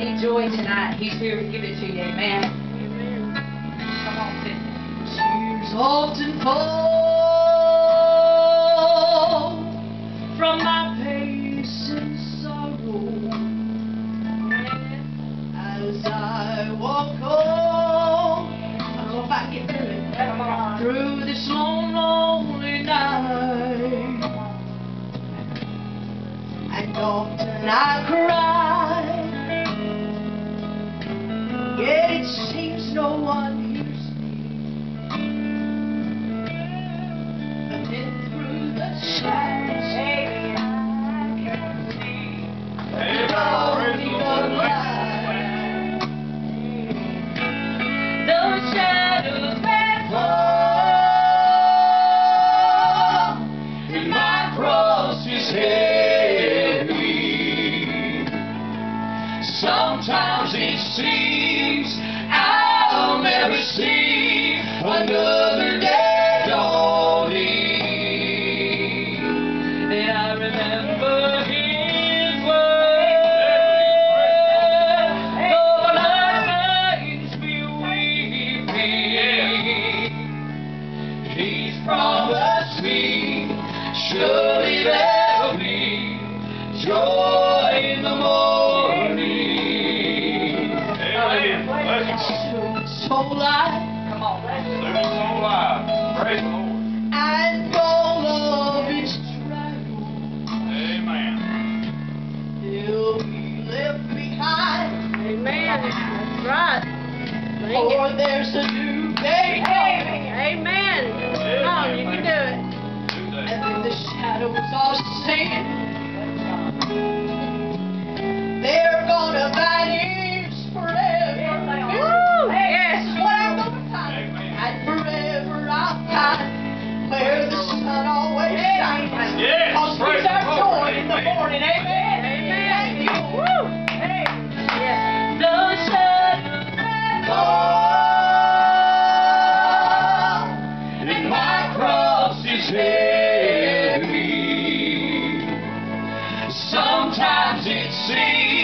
need joy tonight, He's here to give it to you. Amen. Come on, sit. Tears often fall from my patient sorrow as I walk home. I don't know if I can get through it. Come on. Through this lonely night, and often I cry, yet it seems no one hears me. But then through the shadows, I can see the glory of light. Those shadows that fall, and my cross is heavy. Sometimes it seems I'll never see another day dawning. And I remember His word, though my nights be weeping, He's promised me surely there'll be joy in the morning. Amen. So light. Come on. Living so alive. Praise the Lord. And all of its trials, Amen. He'll be left behind. Amen. That's right. For there's a new day coming, Amen. Come on, you can do it. and in the shadows of sin, they're gonna vanish forever. Woo! Yes. This is what I'm gonna find, and forever I'll find where the sun always shines. Yes, Cause praise it's our the Lord. joy in the Amen. morning. Amen. Thank you. Woo! Yes. The shadows that fall, and my cross is heavy. Sometimes it seems